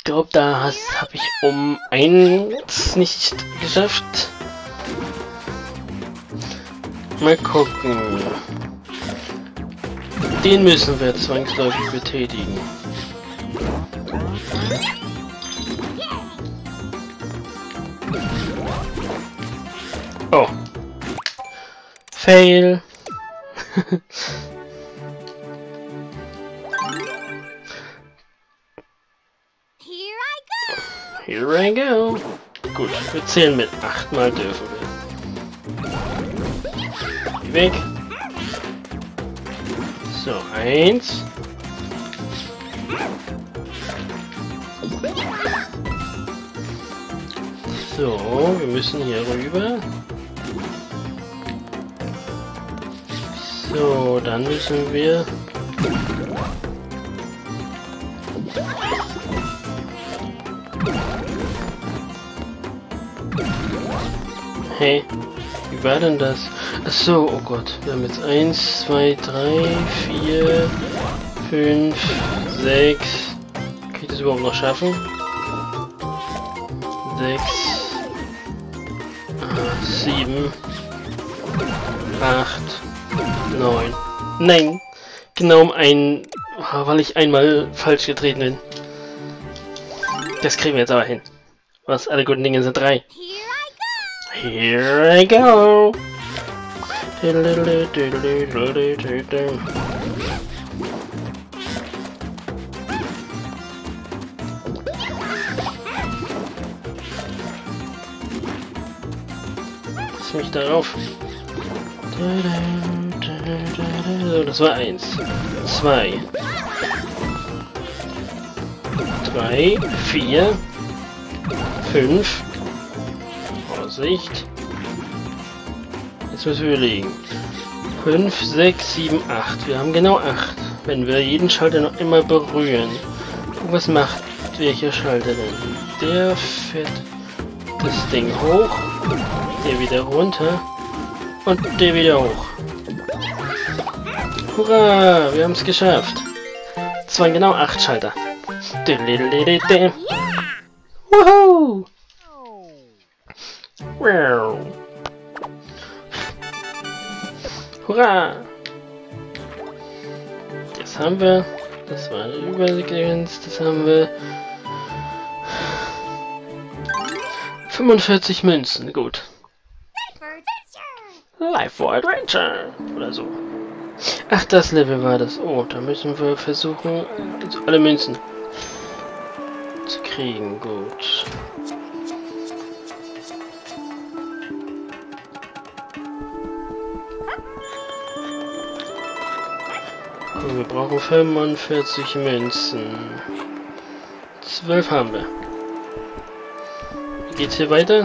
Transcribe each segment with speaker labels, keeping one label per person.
Speaker 1: glaube, da habe ich um 1 nicht geschafft. Mal gucken. Den müssen wir zwangsläufig betätigen. Oh. Fail. Here I go. Gut, wir zählen mit 8 Mal dürfen wir. Geh weg. So, 1. So, wir müssen hier rüber. So, dann müssen wir... Hey, wie war denn das? Achso, oh Gott, wir haben jetzt 1, 2, 3, 4, 5, 6. Kann ich das überhaupt noch schaffen? 6, 7, 8, 9. Nein! Genau um einen, weil ich einmal falsch getreten bin. Das kriegen wir jetzt aber hin. Was alle guten Dinge sind 3. Here I go! Lass mich darauf. So, das war 1, 2, 3, 4, 5. Vorsicht. Jetzt müssen wir überlegen. 5, 6, 7, 8. Wir haben genau 8. Wenn wir jeden Schalter noch immer berühren. Was macht welcher Schalter denn? Der fährt das Ding hoch. Der wieder runter. Und der wieder hoch. Hurra! Wir haben es geschafft. Es waren genau 8 Schalter. Woohoo! Wow. Hurra! Das haben wir. Das war eine Übersequenz. Das haben wir. 45 Münzen. Gut. Life for Adventure. Oder so. Ach, das Level war das. Oh, da müssen wir versuchen, alle Münzen zu kriegen. Gut. Cool, wir brauchen 45 Münzen. 12 haben wir. Wie geht's hier weiter?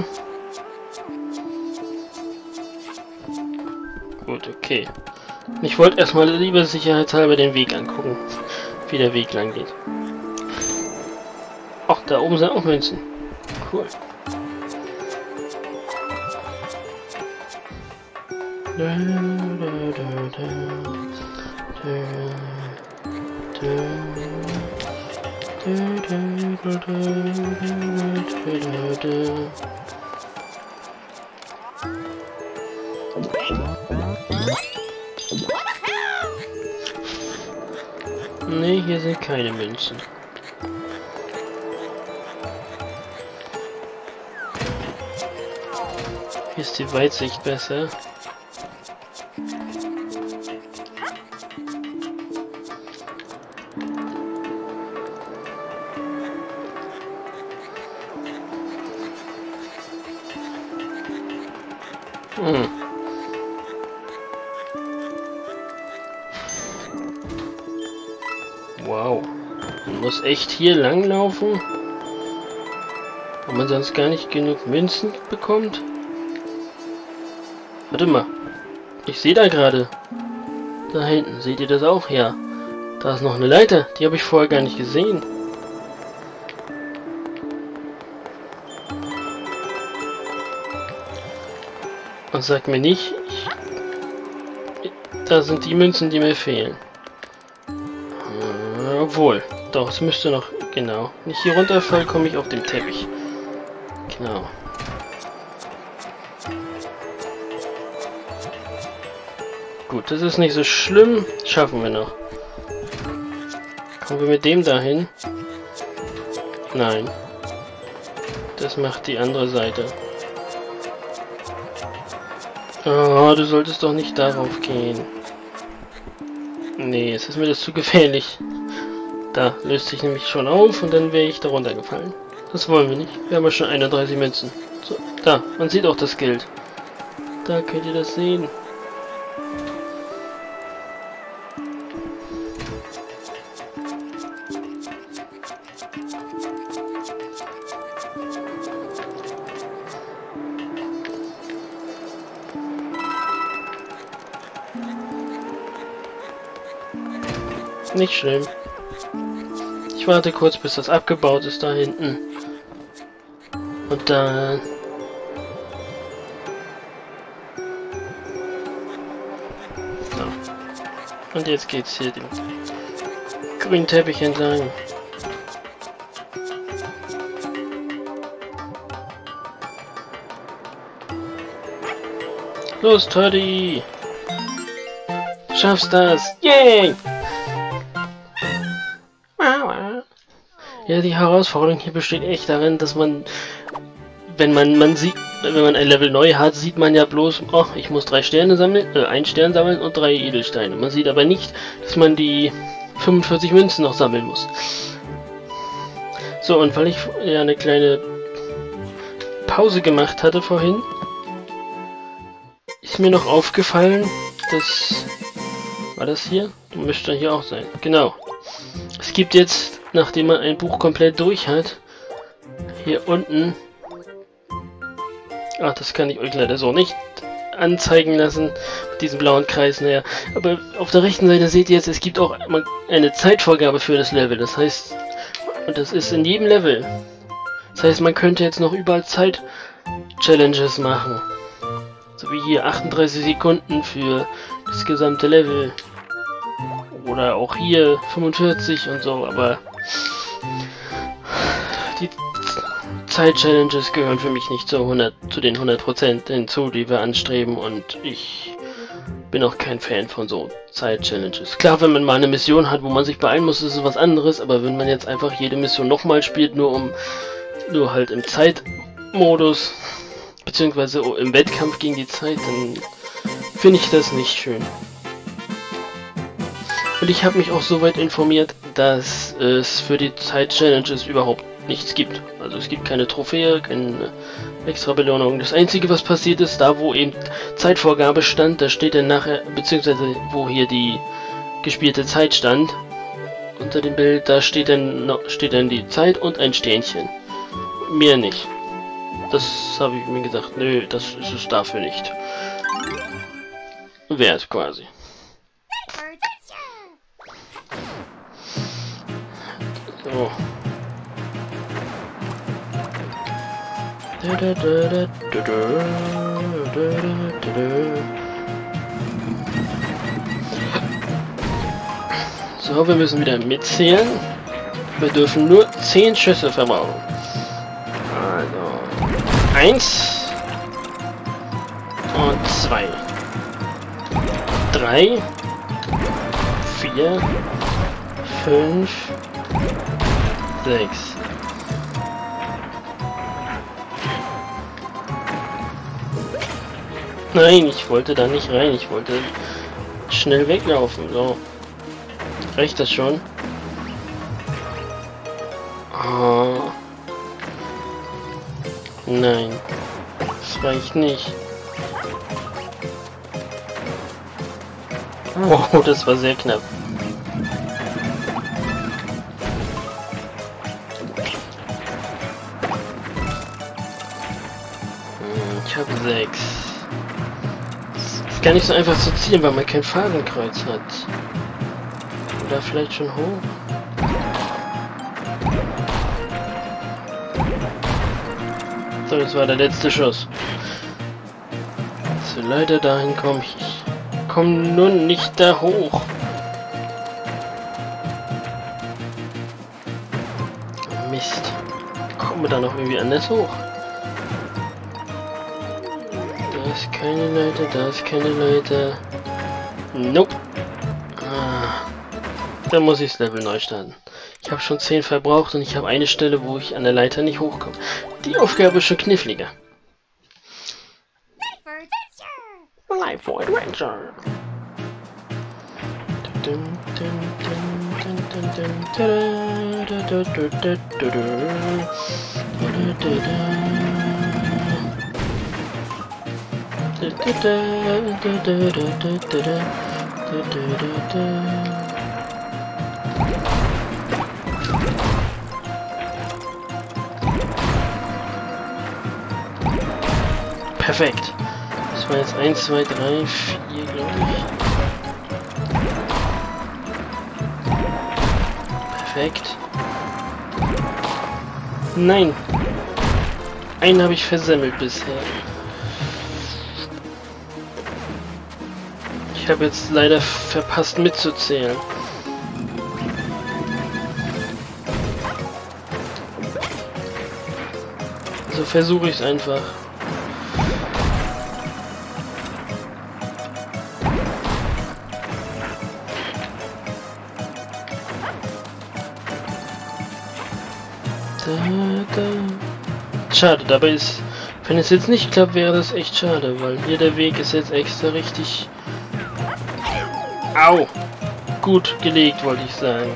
Speaker 1: Gut, okay. Ich wollte erstmal lieber sicherheitshalber den Weg angucken, wie der Weg lang geht. Ach, da oben sind auch Münzen. Cool. Nee, hier sind keine Münzen. Hier ist die Weitsicht besser. Wow. Man muss echt hier lang laufen, weil man sonst gar nicht genug Münzen bekommt. Warte mal. Ich sehe da gerade. Da hinten. Seht ihr das auch? Ja. Da ist noch eine Leiter. Die habe ich vorher gar nicht gesehen. Und sag mir nicht, da sind die Münzen, die mir fehlen. Obwohl, doch, es müsste noch... Genau. Wenn ich hier runterfall, komme ich auf den Teppich. Genau. Gut, das ist nicht so schlimm. Schaffen wir noch. Kommen wir mit dem dahin? Nein. Das macht die andere Seite. Oh, du solltest doch nicht darauf gehen. Nee, es ist mir das zu gefährlich. Da löst sich nämlich schon auf und dann wäre ich da runtergefallen. Das wollen wir nicht. Wir haben ja schon 31 Münzen. So, da, man sieht auch das Geld. Da könnt ihr das sehen. Nicht schlimm. Ich warte kurz, bis das abgebaut ist da hinten. Und dann... So. Und jetzt geht's hier den grünen Teppich entlang. Los, Toddy! Schaffst das! Yay! Ja, die Herausforderung hier besteht echt darin, dass man, wenn man ein Level neu hat, sieht man ja bloß, oh, ich muss 3 Sterne sammeln, 1 Stern sammeln und 3 Edelsteine. Man sieht aber nicht, dass man die 45 Münzen noch sammeln muss. So, und weil ich ja eine kleine Pause gemacht hatte vorhin, ist mir noch aufgefallen, dass... War das hier? Müsste hier auch sein. Genau. Es gibt jetzt, nachdem man ein Buch komplett durch hat, hier unten... Ach, das kann ich euch leider so nicht anzeigen lassen, mit diesem blauen Kreis, naja. Aber auf der rechten Seite seht ihr jetzt, es gibt auch eine Zeitvorgabe für das Level. Das heißt, und das ist in jedem Level. Das heißt, man könnte jetzt noch überall Zeit-Challenges machen. So wie hier 38 Sekunden für das gesamte Level. Oder auch hier 45 und so, aber die Zeit-Challenges gehören für mich nicht zu den 100% hinzu, die wir anstreben, und ich bin auch kein Fan von so Zeit-Challenges. Klar, wenn man mal eine Mission hat, wo man sich beeilen muss, ist es was anderes, aber wenn man jetzt einfach jede Mission nochmal spielt, nur halt im Zeitmodus, beziehungsweise im Wettkampf gegen die Zeit, dann finde ich das nicht schön. Und ich habe mich auch soweit informiert, dass es für die Zeit-Challenges überhaupt nichts gibt. Also es gibt keine Trophäe, keine extra Belohnung. Das Einzige, was passiert ist, da wo eben Zeitvorgabe stand, da steht dann nachher, beziehungsweise wo hier die gespielte Zeit stand, unter dem Bild, da steht dann die Zeit und ein Sternchen. Mehr nicht. Das habe ich mir gesagt, nö, das ist es dafür nicht wert, quasi. So. So, wir müssen wieder mitzählen. Wir dürfen nur 10 Schüsse verbrauchen. Also 1 und 2, 3, 4, 5, 6. Nein, ich wollte da nicht rein. Ich wollte schnell weglaufen. So. Reicht das schon? Oh. Nein. Das reicht nicht. Wow, das war sehr knapp. Ich habe 6. Ist gar nicht so einfach zu ziehen, weil man kein Fadenkreuz hat. Oder vielleicht schon hoch. So, das war der letzte Schuss. So, leider dahin komme ich. Ich komme nun nicht da hoch. Mist. Kommen wir da noch irgendwie anders hoch? Da ist keine Leiter, da ist keine Leiter. Nope. Da muss ich das Level neu starten. Ich habe schon 10 verbraucht und ich habe eine Stelle, wo ich an der Leiter nicht hochkomme. Die Aufgabe ist schon kniffliger. Life for Adventure. Perfekt. Das war jetzt 1, 2, 3, 4, glaube ich. Perfekt. Nein. Einen habe ich versemmelt bisher. Ich habe jetzt leider verpasst mitzuzählen. Also versuche ich es einfach. Schade, dabei ist, wenn es jetzt nicht klappt, wäre das echt schade, weil hier der Weg ist jetzt extra richtig... Au! Gut gelegt, wollte ich sagen.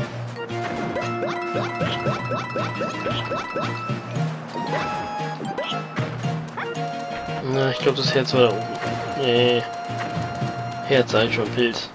Speaker 1: Na, ich glaube, das Herz war da oben. Nee. Herz sei schon Pilz.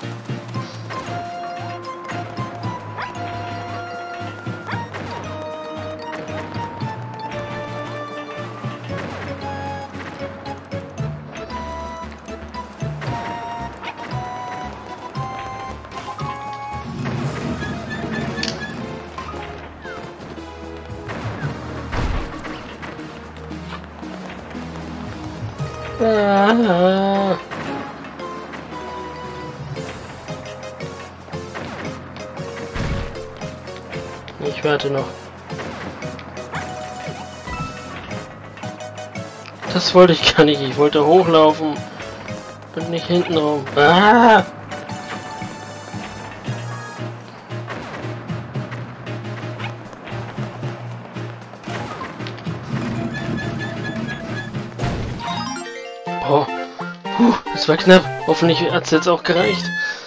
Speaker 1: Ah. Ich warte noch. Das wollte ich gar nicht. Ich wollte hochlaufen und nicht hinten rum. Ah! Oh, das war knapp. Hoffentlich hat es jetzt auch gereicht.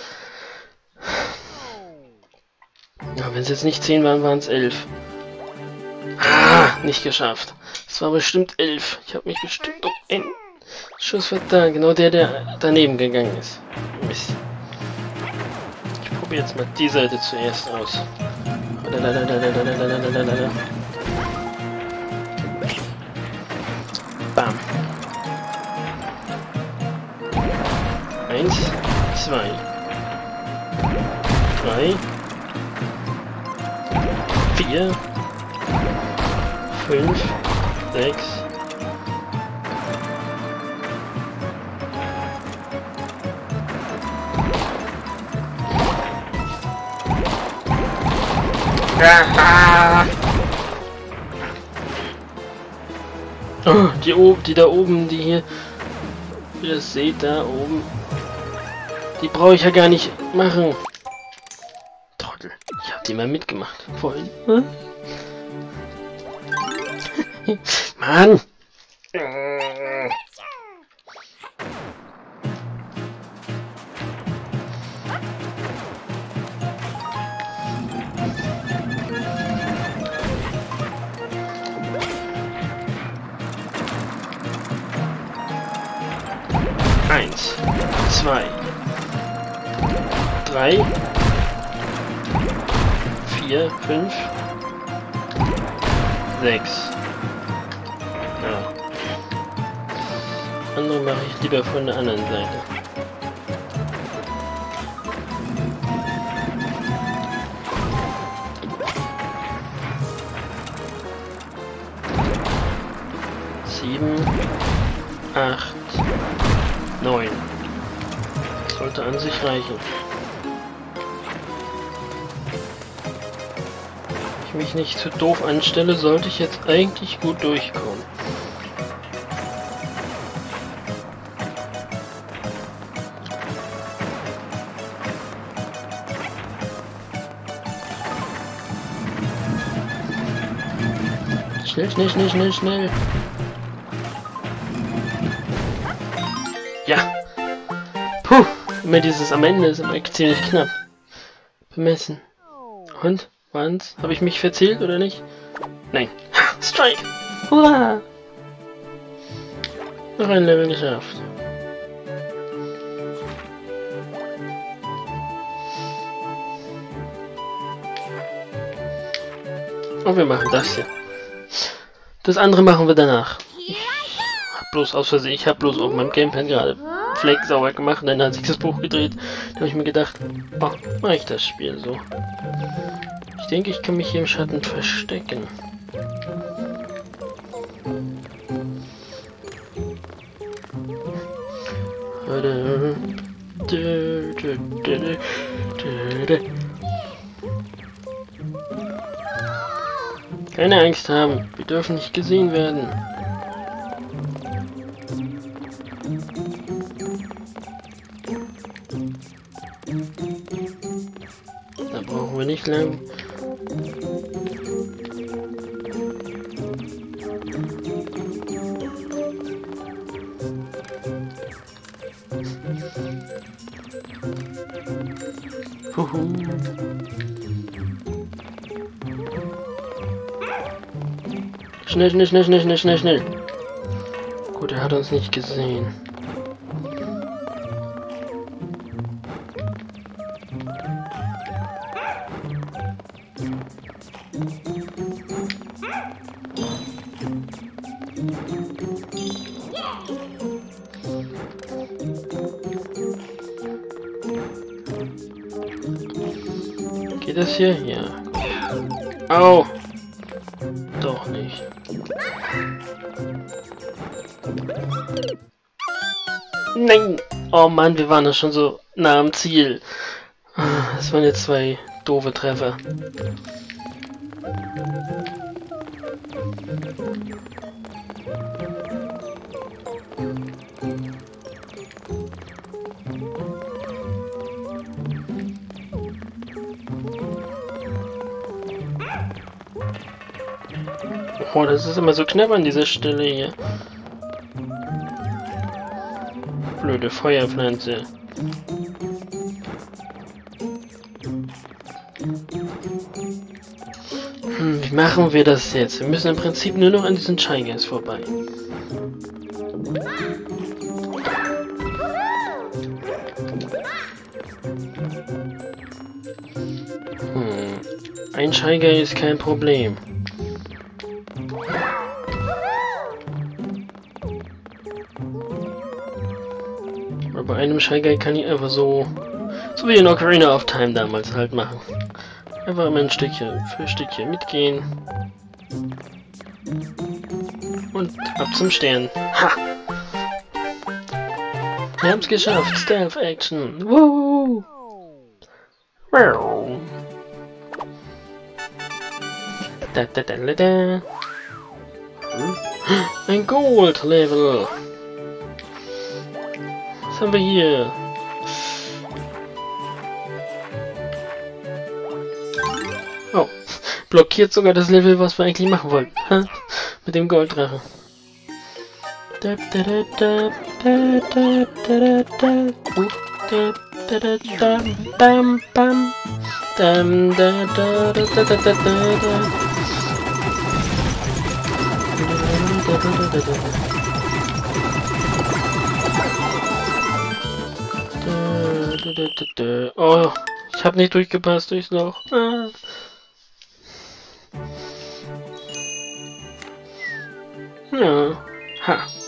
Speaker 1: Ja, wenn es jetzt nicht 10 waren, waren es 11. Ah, nicht geschafft. Es war bestimmt 11. Ich habe mich bestimmt um einen Schuss vertan. Genau der daneben gegangen ist. Mist. Ich probiere jetzt mal die Seite zuerst aus. Bam. 1, 2, 3, 4, 5, 6, 7. Oh, die da oben, die hier, wie ihr das seht, da oben, die brauche ich ja gar nicht machen. Trottel, ich habe die mal mitgemacht vorhin. Hm? Mann! Eins, 2, 3, 4, 5, 6. Ja. Andere mache ich lieber von der anderen Seite. Sieben, 8, 9. Sollte an sich reichen. Ich mich nicht zu doof anstelle, sollte ich jetzt eigentlich gut durchkommen. Schnell, schnell, schnell, schnell, schnell. Ja. Puh. Immer dieses am Ende ist immer ziemlich knapp. Bemessen. Und? Waren's? Habe ich mich verzählt oder nicht? Nein. Ha! Strike! Hurra! Noch ein Level geschafft. Und wir machen das hier. Das andere machen wir danach. Ich hab bloß auf meinem Gamepad gerade Fleck sauber gemacht und dann hat sich das Buch gedreht. Da habe ich mir gedacht, oh, mach ich das Spiel so. Ich denke, ich kann mich hier im Schatten verstecken. Keine Angst haben, wir dürfen nicht gesehen werden. Da brauchen wir nicht lang. Huhu. Schnell, schnell, schnell, schnell, schnell, schnell, schnell. Gut, er hat uns nicht gesehen. Geht das hier? Ja. Au! Doch nicht. Nein! Oh Mann, wir waren ja schon so nah am Ziel. Das waren jetzt zwei doofe Treffer. Oh, das ist immer so knapp an dieser Stelle hier. Blöde Feuerpflanze. Wie machen wir das jetzt? Wir müssen im Prinzip nur noch an diesen Shy-Guys vorbei. Ein Shy-Guy ist kein Problem. Bei einem Shy-Guy kann ich einfach so wie in Ocarina of Time damals halt machen. Einfach immer ein Stückchen für Stückchen mitgehen. Und ab zum Stern. Ha! Wir haben es geschafft. Stealth Action. Woo! Wow! Da, da, da, da, da. Ein Gold-Level. Was haben wir hier? Oh, blockiert sogar das Level, was wir eigentlich machen wollten. Ha? Mit dem Golddrachen. Oh, ich habe nicht durchgepasst durchs Loch. Ah. Ja. Ha.